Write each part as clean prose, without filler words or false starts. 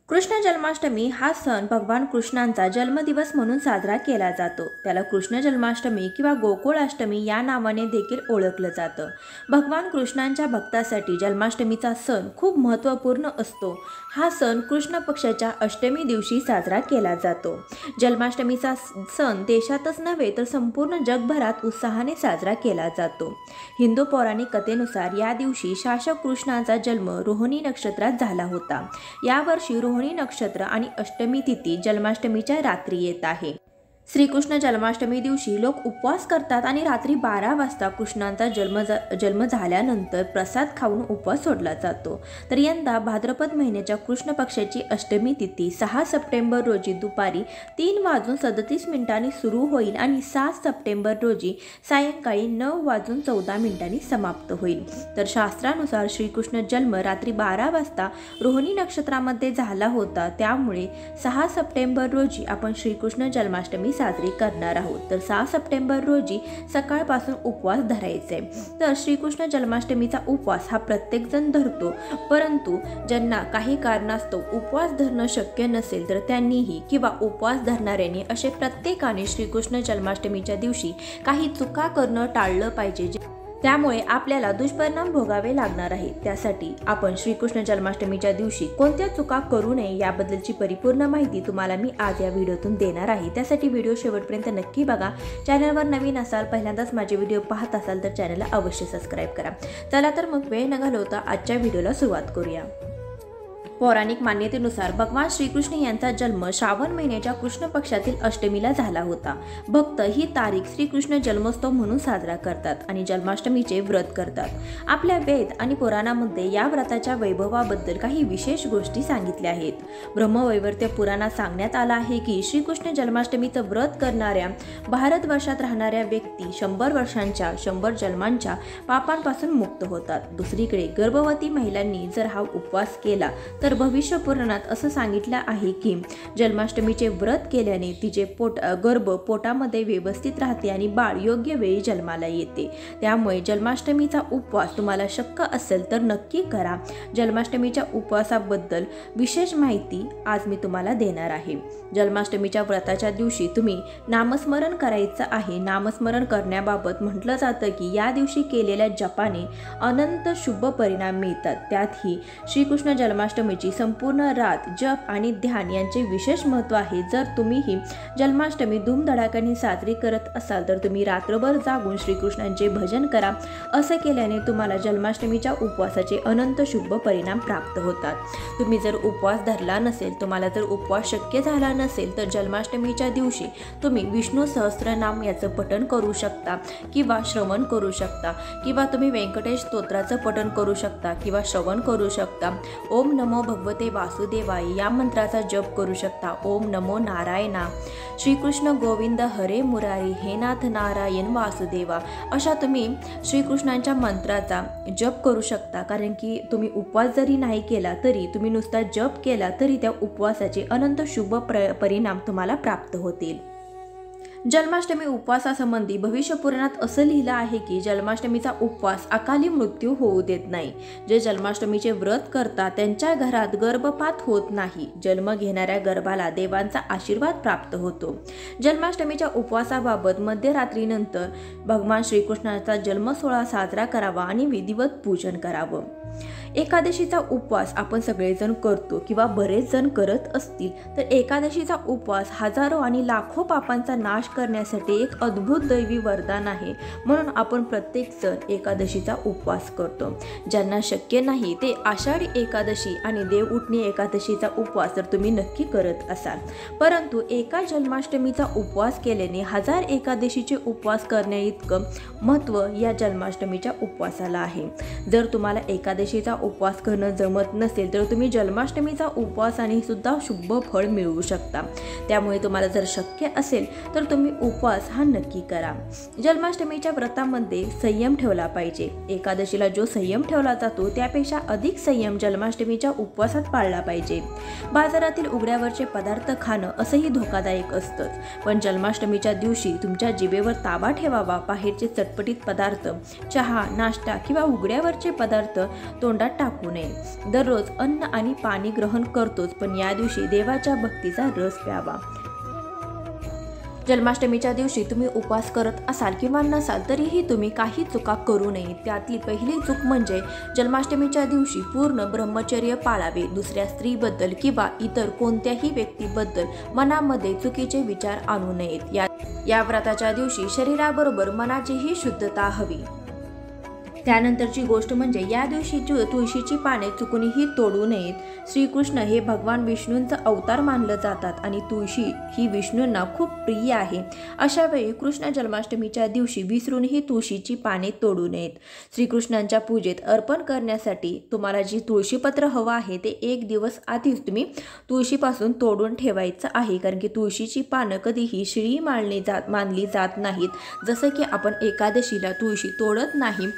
कृष्ण जन्माष्टमी हा सण भगवान कृष्णांचा जन्मदिवस म्हणून साजरा केला जातो। त्याला कृष्ण जन्माष्टमी किंवा गोकुळाष्टमी या नावाने देखील ओळखलं जातं। भगवान कृष्णांच्या भक्तासाठी जन्माष्टमीचा सण खूप महत्त्वपूर्ण असतो। हा सण कृष्ण पक्षाच्या अष्टमी दिवशी साजरा केला जातो। जन्माष्टमीचा सण देशातच नव्हे तर संपूर्ण जगभरात उत्साहाने साजरा केला जातो। हिंदू पौराणिक कथेनुसार या दिवशी शासक कृष्णाचा जन्म रोहिणी नक्षत्रात झाला होता। यावर्षी रोहिणी नक्षत्र आणि अष्टमी तिथी जन्माष्टमीच्या रात्री येत आहे। श्रीकृष्ण जन्माष्टमी दिवशी लोक उपवास करतात आणि रात्री 12 वाजता कृष्णांचा जन्म झाल्यानंतर प्रसाद खाऊन उपवास सोडला जातो। तर यंदा भाद्रपद महिन्याच्या कृष्ण पक्षाची अष्टमी तिथी 6 सप्टेंबर रोजी दुपारी 3:37 सुरू होईल आणि 7 सप्टेंबर रोजी सायंकाळी 9:14 समाप्त होईल। तर शास्त्रानुसार श्रीकृष्ण जन्म रात्री 12 वाजता रोहिणी नक्षत्रामध्ये झाला होता, त्यामुळे 6 सप्टेंबर रोजी आपण श्रीकृष्ण जन्माष्टमी साजरी करणार आहोत। तर 6 सप्टेंबर रोजी सकाळपासून उपवास धरायचे। तर श्रीकृष्ण जन्माष्टमीचा उपवास हा प्रत्येक जण धरतो, परंतु ज्यांना काही कारणास्तव उपवास धरणं शक्य नसेल तर त्यांनीही किंवा उपवास धरणाऱ्यांनी असे प्रत्येकाने श्रीकृष्ण जन्माष्टमीच्या दिवशी काही चुका करणं टाळलं पाहिजे, त्यामुळे आपल्याला दुष्परिणाम भोगावे लागणार आहे। त्यासाठी आपण श्रीकृष्ण जन्माष्टमीच्या दिवशी कोणत्या चुका करू नये याबद्दलची परिपूर्ण माहिती तुम्हाला मी आज या व्हिडिओतून देणार आहे। त्यासाठी व्हिडिओ शेवटपर्यंत नक्की बघा। चॅनलवर नवीन असाल, पहिल्यांदाच माझे व्हिडिओ पाहत असाल तर चॅनलला अवश्य सबस्क्राईब करा। चला तर मग वेळ न घालवता आजच्या व्हिडिओला सुरुवात करूया। पौराणिक मान्यतेनुसार भगवान श्रीकृष्ण यांचा जन्म श्रावण महिन्याच्या कृष्ण पक्षातील अष्टमीला झाला होता। भक्त ही तारीख श्रीकृष्ण जन्मोत्सव म्हणून साजरा करतात आणि जन्माष्टमीचे व्रत करतात। आपल्या वेद आणि पुराणामध्ये या व्रताच्या वैभवाबद्दल काही विशेष गोष्टी सांगितल्या आहेत। ब्रह्मवैवर्त पुराणात सांगण्यात आलं आहे की श्रीकृष्ण जन्माष्टमीचं व्रत करणाऱ्या भारतवर्षात राहणाऱ्या व्यक्ती 100 वर्षांच्या 100 जन्मांच्या पापांपासून मुक्त होतात। दुसरीकडे गर्भवती महिलांनी जर हा उपवास केला तर भविष्य पुराणात असं सांगितलं आहे की जन्माष्टमीचे व्रत केल्याने तिचे गर्भ पोटामध्ये व्यवस्थित राहते आणि बाळ योग्य वेळी जन्माला येते। त्यामुळे जन्माष्टमीचा उपवास तुम्हाला शक्य असेल तर नक्की करा। जन्माष्टमीच्या उपवासाबद्दल विशेष माहिती आज मी तुम्हाला देणार आहे। जन्माष्टमीच्या व्रताच्या दिवशी तुम्ही नामस्मरण करायचं आहे। नामस्मरण करण्याबाबत म्हटलं जातं की या दिवशी केलेल्या जपाने अनंत शुभ परिणाम मिळतात। त्यातही श्रीकृष्ण जन्माष्टमीची संपूर्ण रात जप आणि ध्यान यांचे विशेष महत्त्व आहे। जर तुम्ही ही जन्माष्टमी धूमधडाक्याने साजरी करत असाल तर तुम्ही रात्रभर जागून श्रीकृष्णांचे भजन करा। असं केल्याने तुम्हाला जन्माष्टमीच्या उपवासाचे अनंत शुभ परिणाम प्राप्त होतात। तुम्ही जर उपवास धरला नसेल, तुम्हाला जर उपवास शक्य झाला नसेल तर जन्माष्टमीच्या दिवशी तुम्ही विष्णू सहस्त्रनाम याचं पठण करू शकता किंवा श्रवण करू शकता, किंवा तुम्ही व्यंकटेश स्तोत्राचं पठण करू शकता किंवा श्रवण करू शकता। ओम नमो भगवते वासुदेवाय या मंत्राचा जप करू शकता। ओम नमो नारायणा, श्रीकृष्ण गोविंद हरे मुरारी, हे नाथ नारायण वासुदेवा अशा तुम्ही श्रीकृष्णांच्या मंत्राचा जप करू शकता। कारण की तुम्ही उपवास जरी नाही केला तरी तुम्ही नुसता जप केला तरी त्या उपवासाचे अनंत शुभ परिणाम तुम्हाला प्राप्त होतील। जन्माष्टमी उपवासासंबंधी भविष्य पुराणात असं लिहिलं आहे की जन्माष्टमीचा उपवास अकाली मृत्यू होऊ देत नाही। जे जन्माष्टमीचे व्रत करतात त्यांच्या घरात गर्भपात होत नाही। जन्म घेणाऱ्या गर्भाला देवांचा आशीर्वाद प्राप्त होतो। जन्माष्टमीच्या उपवासाबाबत मध्यरात्रीनंतर भगवान श्रीकृष्णाचा जन्मसोहळा साजरा करावा आणि विधिवत पूजन करावं। एकादशीचा उपवास आपण सगळेजण करतो किंवा बरेच जण करत असतील तर एकादशीचा उपवास हजारो आणि लाखो पापांचा नाश करण्यासाठी एक अद्भुत दैवी वरदान आहे। म्हणून आपण प्रत्येक जण एकादशीचा उपवास करतो। ज्यांना शक्य नाही ते आषाढी एकादशी आणि देव उठणी एकादशीचा उपवास तर तुम्ही नक्की करत असाल, परंतु एका जन्माष्टमीचा उपवास केल्याने 1000 एकादशीचे उपवास करण्याइतकं महत्त्व या जन्माष्टमीच्या उपवासाला आहे। जर तुम्हाला एकादशीचा उपवास करणं जमत नसेल तर तुम्ही जन्माष्टमीचा उपवासाने सुद्धा शुभ फळ मिळवू शकता। त्यामुळे तुम्हाला जर शक्य असेल तर तुम्ही उपवास हा नक्की करा। जन्माष्टमीच्या व्रतामध्ये संयम ठेवला पाहिजे। एकादशीला जो संयम ठेवला जातो त्यापेक्षा अधिक संयम जन्माष्टमीच्या उपवासात पाळला पाहिजे। बाजारातील उघड्यावरचे पदार्थ खाणं असंही धोकादायक असतं, पण जन्माष्टमीच्या दिवशी तुमच्या जिभेवर ताबा ठेवावा। बाहेरचे चटपटीत पदार्थ, चहा, नाश्ता किंवा उघड्यावरचे पदार्थ तोंडात हातात टाकू नये। दररोज अन्न आणि पाणी ग्रहण करतोच, पण या दिवशी देवाच्या भक्तीचा रस प्यावा। जन्माष्टमीच्या दिवशी तुम्ही उपवास करत असाल किंवा नसाल तरीही तुम्ही काही चुका करू नये। त्यातली पहिली चूक म्हणजे जन्माष्टमीच्या दिवशी पूर्ण ब्रह्मचर्य पाळावे। दुसऱ्या स्त्रीबद्दल किंवा इतर कोणत्याही व्यक्तीबद्दल मनामध्ये चुकीचे विचार आणू नयेत। या व्रताच्या दिवशी शरीराबरोबर मनाचीही शुद्धता हवी। त्यानंतरची गोष्ट म्हणजे या दिवशी तुळशीची पाने चुकूनही तोडू नयेत। श्रीकृष्ण हे भगवान विष्णूंचा अवतार मानलं जातात आणि तुळशी ही विष्णूंना खूप प्रिय आहे। अशा वेळी कृष्ण जन्माष्टमीच्या दिवशी विसरूनही तुळशीची पाने तोडू नयेत। श्रीकृष्णांच्या पूजेत अर्पण करण्यासाठी तुम्हाला जी तुळशीपत्र हवं आहे ते 1 दिवस आधीच तुम्ही तुळशीपासून तोडून ठेवायचं आहे, कारण की तुळशीची पानं कधीही शिळी मानली जात नाहीत। जसं की आपण एकादशीला तुळशी तोडत नाही,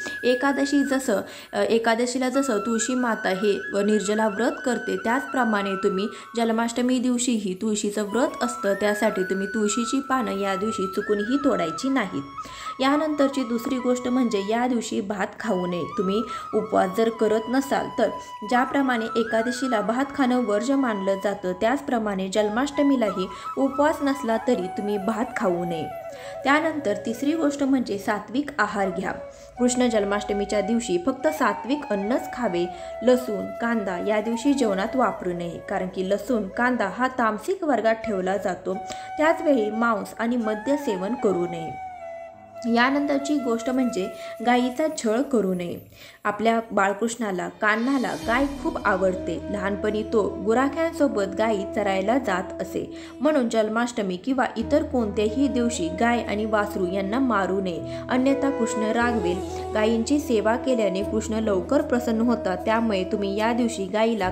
एकादशीला जसं तुळशी माता हे निर्जला व्रत करते, त्याचप्रमाणे तुम्ही जन्माष्टमी दिवशीही तुळशीचं व्रत असतं, त्यासाठी तुम्ही तुळशीची पानं या दिवशी चुकूनही तोडायची नाहीत। यानंतरची दुसरी गोष्ट म्हणजे या दिवशी भात खाऊ नये। तुम्ही उपवास जर करत नसाल तर ज्याप्रमाणे एकादशीला भात खाणं वर्ज्य मानलं जातं, त्याचप्रमाणे जन्माष्टमीलाही उपवास नसला तरी तुम्ही भात खाऊ नये। त्यानंतर तिसरी गोष्ट म्हणजे सात्विक आहार घ्या। कृष्ण जन्माष्टमीच्या दिवशी फक्त सात्विक अन्नच खावे। लसूण, कांदा या दिवशी जेवणात वापरू नये, कारण की लसूण, कांदा हा तामसिक वर्गात ठेवला जातो। त्याचवेळी मांस आणि मद्य सेवन करू नये। यानंतरची गोष्ट म्हणजे गायीचा छळ करू नये। आपल्या बाळकृष्णाला, कान्हाला गाय खूप आवडते। लहानपणी तो गुराख्यांसोबत गायी चरायला जात असे, म्हणून जन्माष्टमी किंवा इतर कोणत्याही दिवशी गाय आणि वासरू यांना मारू नये, अन्यथा कृष्ण रागवेल। गायींची सेवा केल्याने कृष्ण लवकर प्रसन्न होतात, त्यामुळे तुम्ही या दिवशी गायीला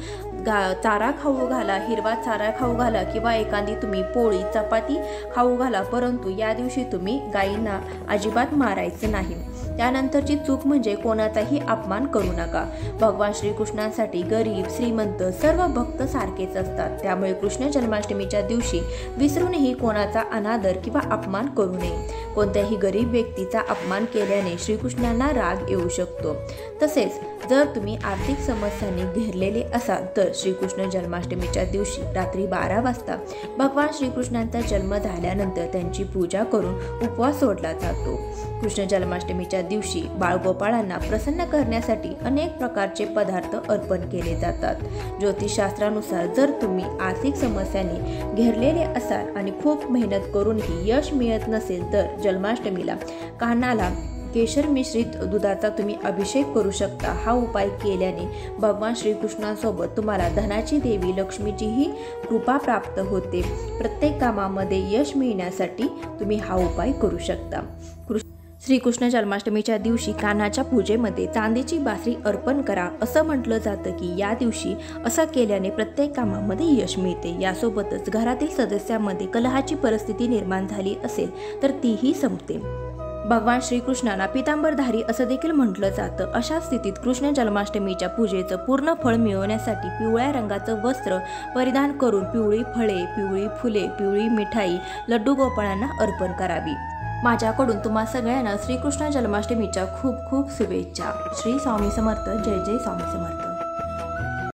चारा खाऊ घाला, हिरवा चारा खाऊ घाला किंवा एखादी तुम्ही पोळी चपाती खाऊ घाला, परंतु या दिवशी तुम्ही गायींना अजिबात मारायचं नाही। त्यानंतरची चूक म्हणजे कोणाचाही अपमान करू नका। भगवान श्रीकृष्णांसाठी गरीब श्रीमंत सर्व भक्त सारखेच असतात, त्यामुळे कृष्ण जन्माष्टमीच्या दिवशी विसरूनही कोणाचा अनादर किंवा अपमान करू नये। कोणत्याही गरीब व्यक्तीचा अपमान केल्याने श्रीकृष्णांना राग येऊ शकतो। तसेच जर तुम्ही आर्थिक समस्यांनी घेरलेले असाल तर श्रीकृष्ण जन्माष्टमीच्या दिवशी रात्री 12 वाजता भगवान श्रीकृष्णांचा जन्म झाल्यानंतर त्यांची पूजा करून उपवास सोडला जातो। कृष्ण जन्माष्टमीच्या दिवशी बाळगोपाळांना प्रसन्न करण्यासाठी अनेक प्रकारचे पदार्थ अर्पण केले जातात। ज्योतिषशास्त्रानुसार जर तुम्ही आर्थिक समस्यांनी घेरलेले असाल आणि खूप मेहनत करूनही यश मिळत नसेल तर जन्माष्टमीला कान्हाला केशर मिश्रित दुधाचा तुम्ही अभिषेक करू शकता। हा उपाय केल्याने भगवान श्रीकृष्णांसोबत तुम्हाला धनाची देवी लक्ष्मीचीही कृपा प्राप्त होते। प्रत्येक कामामध्ये यश मिळण्यासाठी तुम्ही हा उपाय करू शकता। श्रीकृष्ण जन्माष्टमीच्या दिवशी कान्हाच्या पूजेमध्ये चांदीची बासरी अर्पण करा। असं म्हटलं जातं की या दिवशी असं केल्याने प्रत्येक कामामध्ये यश मिळते। यासोबतच घरातील सदस्यांमध्ये कलहाची परिस्थिती निर्माण झाली असेल तर तीही संपते। भगवान श्रीकृष्णांना पितांबरधारी असं देखील म्हटलं जातं। अशा स्थितीत कृष्ण जन्माष्टमीच्या पूजेचं पूर्ण फळ मिळवण्यासाठी पिवळ्या रंगाचं वस्त्र परिधान करून पिवळी फळे, पिवळी फुले, पिवळी मिठाई लड्डू गोपाळांना अर्पण करावी। माझ्याकडून तुम्हा सगळ्यांना श्रीकृष्ण जन्माष्टमीच्या खूप खूप शुभेच्छा। श्री स्वामी समर्थ। जय जय स्वामी समर्थ।